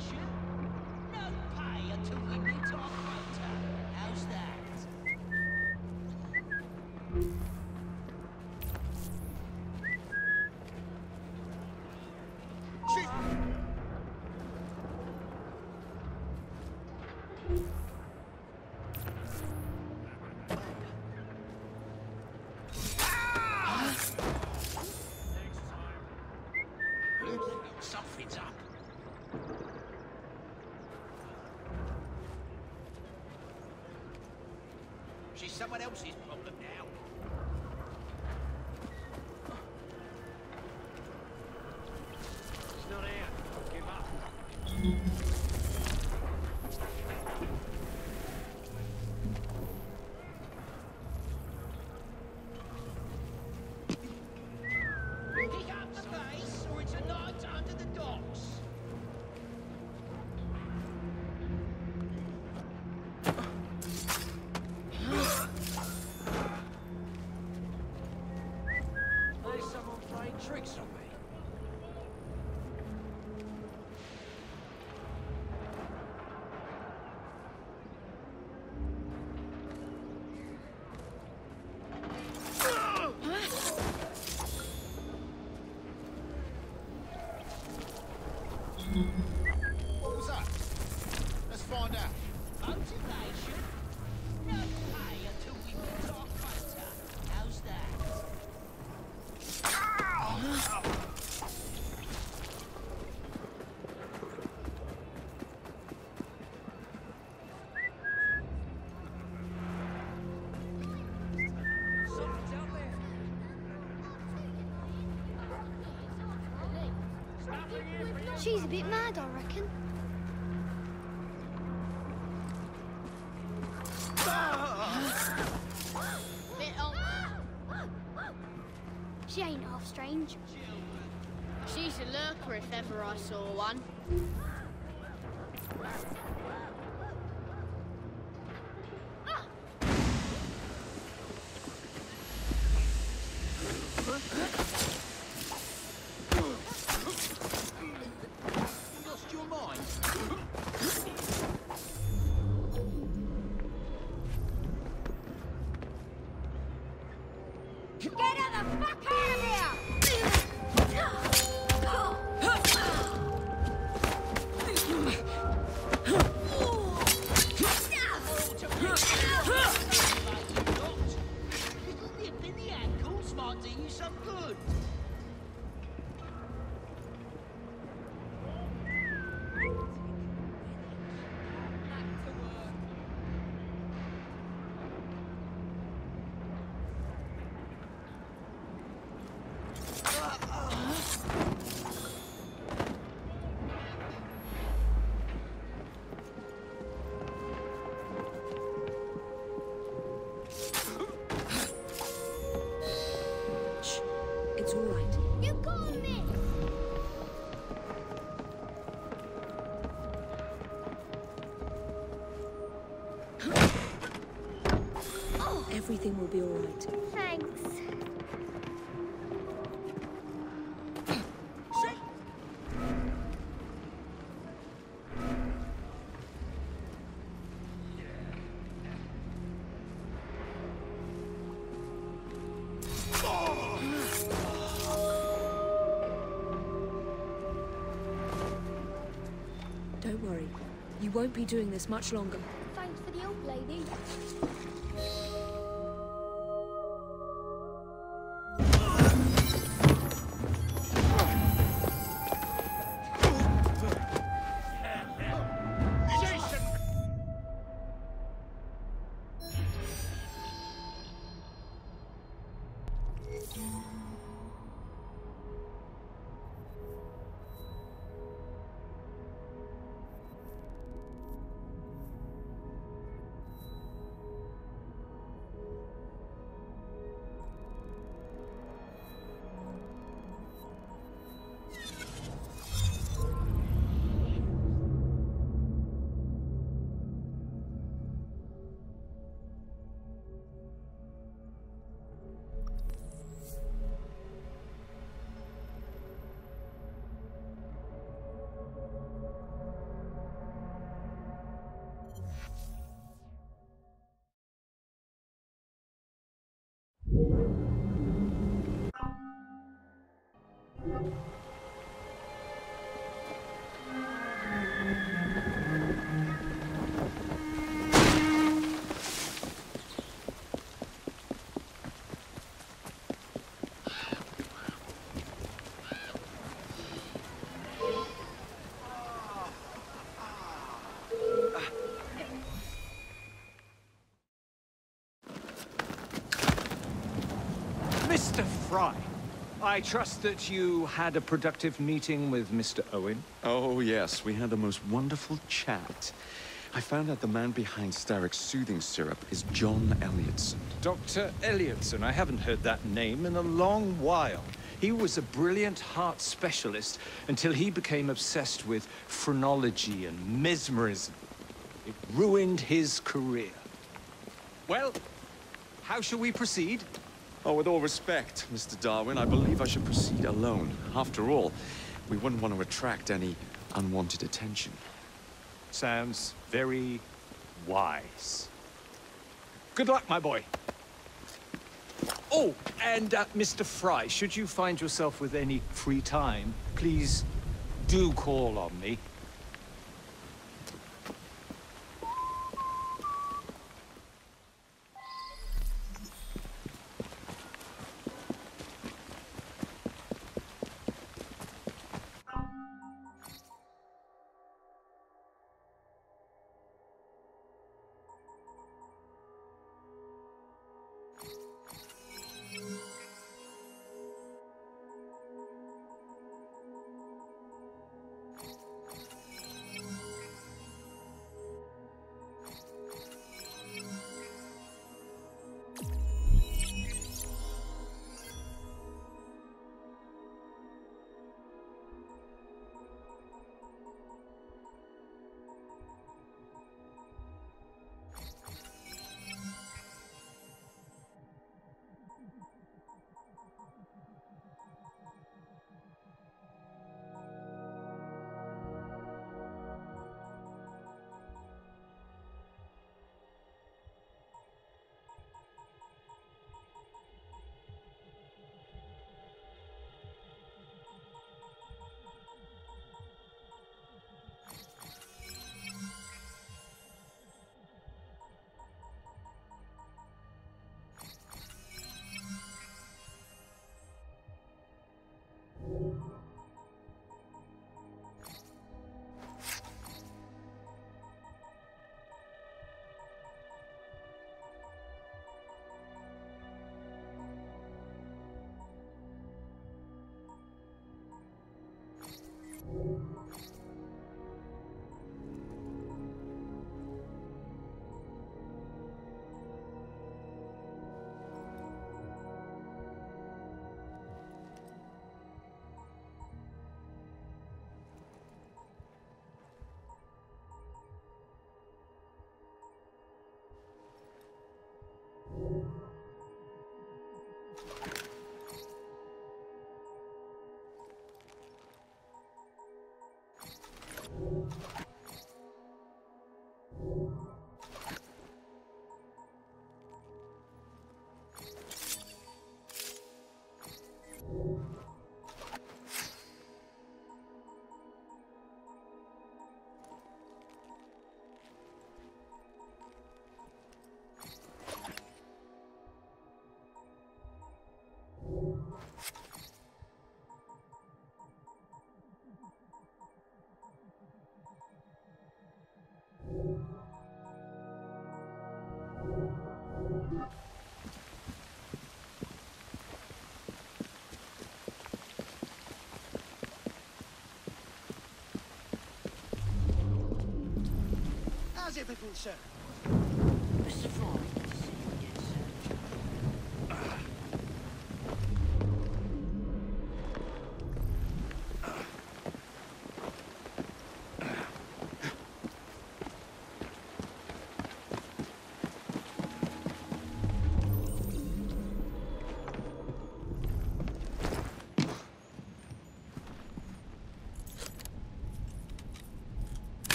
invention. No pay until we meet our quota. How's that? Something's up. She's someone else's problem now. It's not here. Give up. Pick up the pace, or it's a night under the docks. There's someone playing tricks on me. What was that? Let's find out. Motivation? No pay until we meet our quota. How's that? Something's out there. She's a bit mad, I reckon. Bit on. She ain't half strange. She's a lurker if ever I saw one. Lost your mind? Get her the fuck out of here! Little nip in the ankles might do you some good. It's all right. You got me! Everything will be all right. Thanks. Don't worry. You won't be doing this much longer. Thanks for the help, lady. Frye. I trust that you had a productive meeting with Mr. Owen? Oh, yes. We had the most wonderful chat. I found out the man behind Starrick's soothing syrup is John Elliotson. Dr. Elliotson. I haven't heard that name in a long while. He was a brilliant heart specialist until he became obsessed with phrenology and mesmerism. It ruined his career. Well, how shall we proceed? Oh, with all respect, Mr. Darwin, I believe I should proceed alone. After all, we wouldn't want to attract any unwanted attention. Sounds very wise. Good luck, my boy. Oh, and Mr. Frye, should you find yourself with any free time, please do call on me. How's everything, sir? Mr. Frye, yes, sir.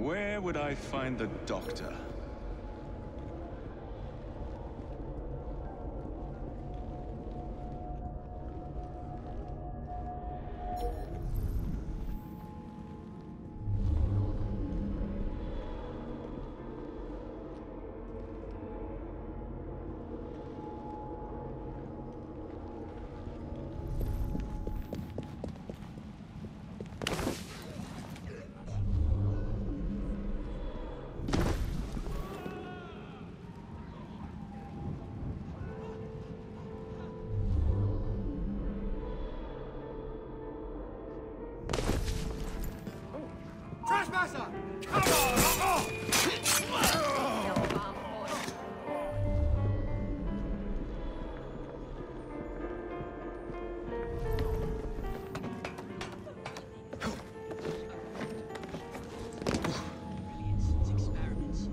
Where would I find the doctor? Trespasser! Come on! Experiments.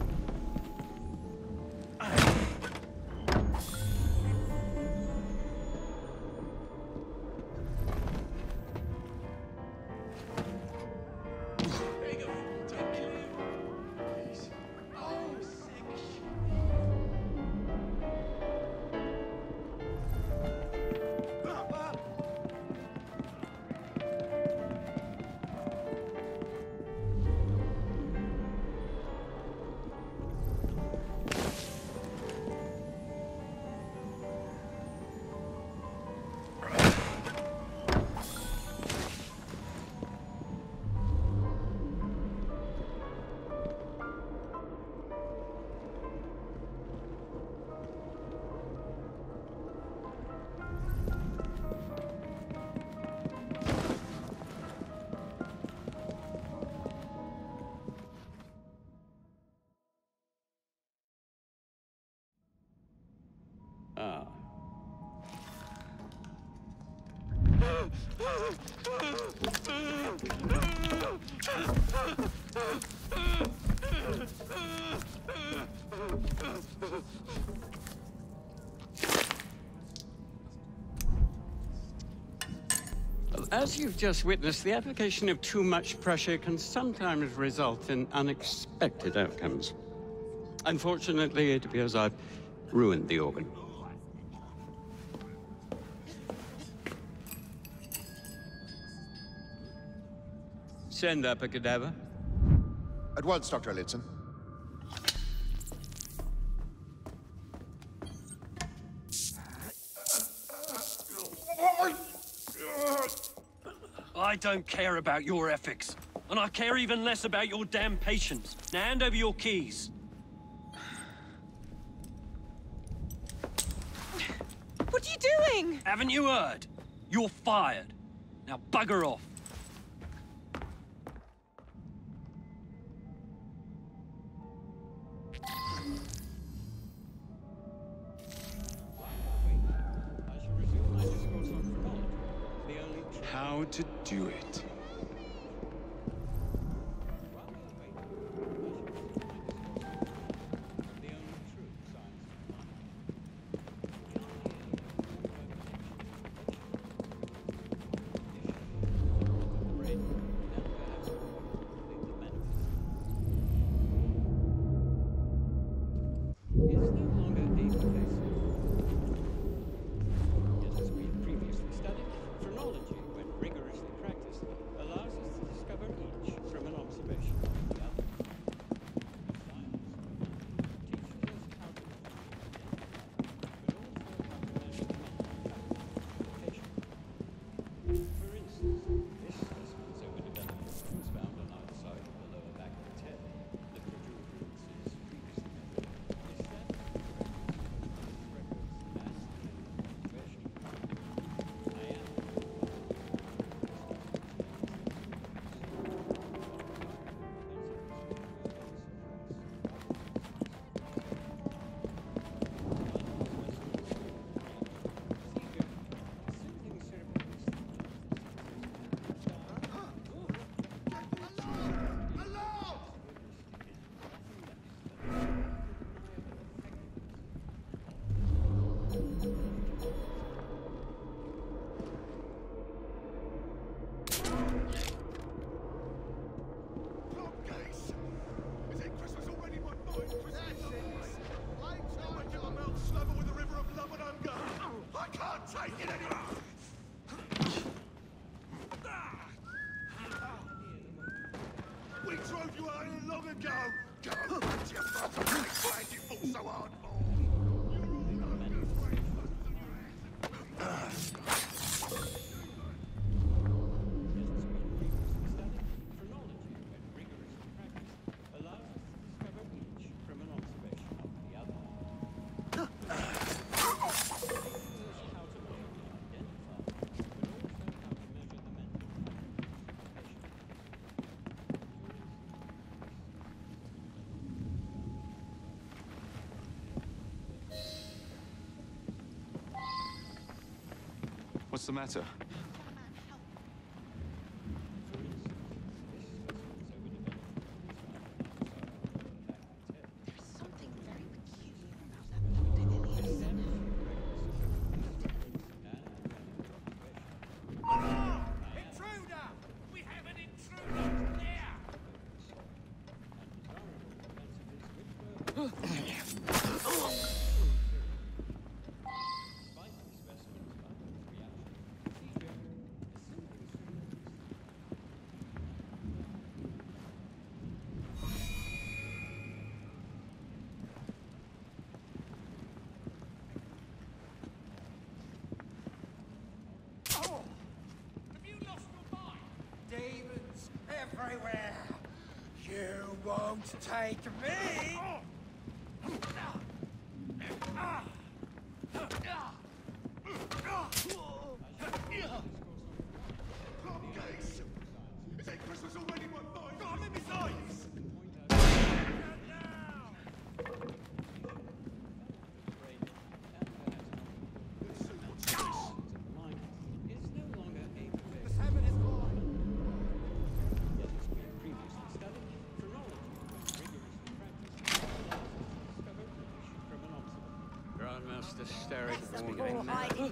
Ah. Well, as you've just witnessed, the application of too much pressure can sometimes result in unexpected outcomes. Unfortunately, it appears I've ruined the organ. Send up a cadaver. At once, Dr. Elliotson. I don't care about your ethics. And I care even less about your damn patience. Now hand over your keys. What are you doing? Haven't you heard? You're fired. Now bugger off. How to do it. We drove you out here long ago! Go! That's your fucking place! You fought so hard for! What's the matter? Something very peculiar about that Dr. Elliot. Intruder! We have an intruder there! Demons everywhere! You won't take me! Cupcakes! Is it Christmas already? What boy? Got him in his eyes! Grandmaster Starrick warned Before me. hiding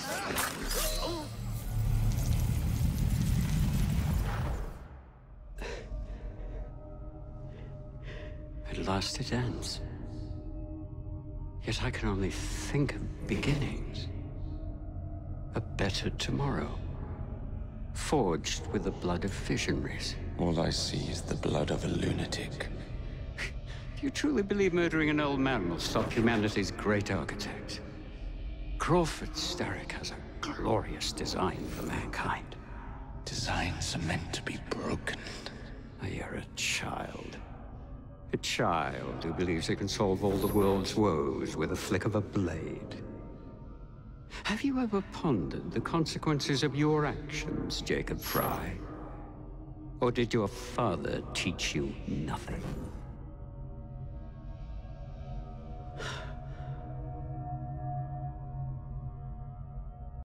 At last it ends. Yet I can only think of beginnings. A better tomorrow. Forged with the blood of visionaries. All I see is the blood of a lunatic. Do you truly believe murdering an old man will stop humanity's great architect? Crawford Starrick has a glorious design for mankind. Designs are meant to be broken. Oh, you're a child. A child who believes he can solve all the world's woes with a flick of a blade. Have you ever pondered the consequences of your actions, Jacob Frye? Or did your father teach you nothing?